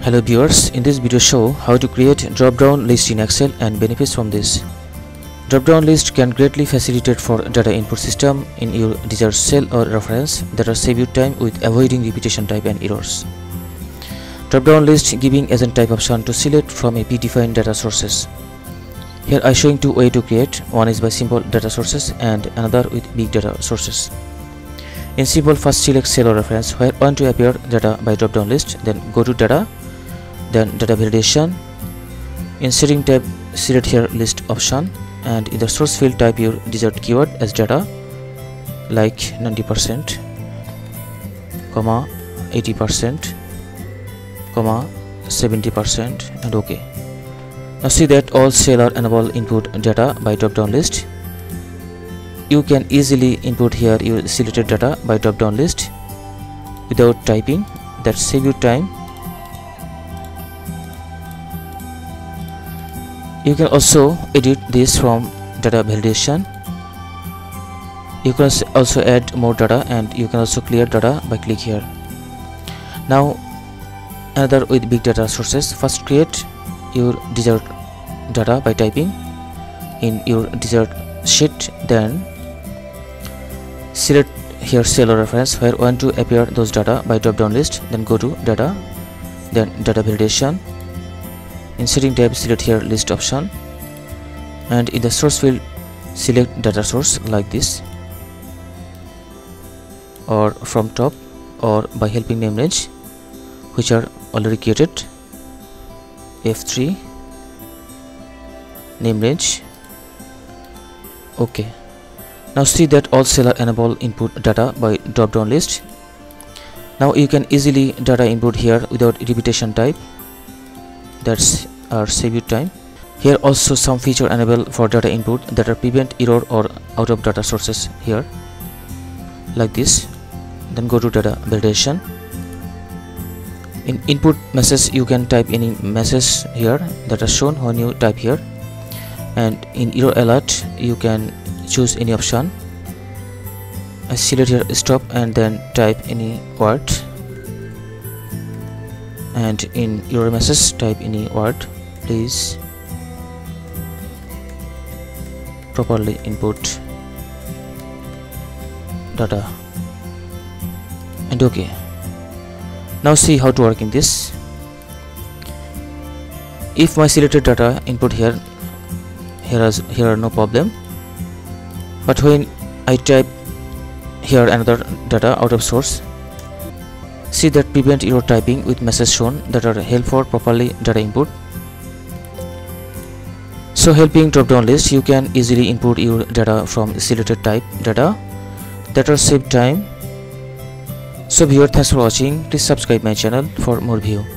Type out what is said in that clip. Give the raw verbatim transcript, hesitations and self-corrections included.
Hello viewers, in this video show how to create drop-down list in Excel and benefits from this. Drop-down list can greatly facilitate for data input system in your desired cell or reference that are save you time with avoiding repetition type and errors. Drop-down list giving agent type option to select from a predefined data sources. Here I showing two ways to create. One is by simple data sources and another with big data sources. In simple, first select cell or reference where want to appear data by drop-down list, then go to data, then data validation. In setting tab, select here list option, and in the source field type your desired keyword as data like ninety percent, comma eighty percent, comma seventy percent, and OK. Now see that all cell are enable input data by drop-down list. You can easily input here your selected data by drop-down list without typing. That save you time. You can also edit this from data validation. You can also add more data, and you can also clear data by click here. Now another with big data sources. First create your desired data by typing in your desired sheet, then select here cell or reference where want to appear those data by drop down list, then go to data, then data validation. In setting tab, select here list option, and in the source field select data source like this, or from top, or by helping name range which are already created. F three name range. OK. Now see that all cell are enable input data by drop down list. Now you can easily data input here without repetition type. That's our save you time. Here also some feature enable for data input that are prevent error or out of data sources here like this. Then go to data validation. In input message you can type any message here that are shown when you type here, and in error alert you can choose any option. I select here stop and then type any word, and in your message type any word. Please properly input data, and OK. Now see how to work in this. If my selected data input here here is here are no problem, but when I type here another data out of source, see that prevent error typing with message shown that are help for properly data input. So helping drop down list, you can easily input your data from selected type data that are save time. So viewer, thanks for watching. Please subscribe my channel for more view.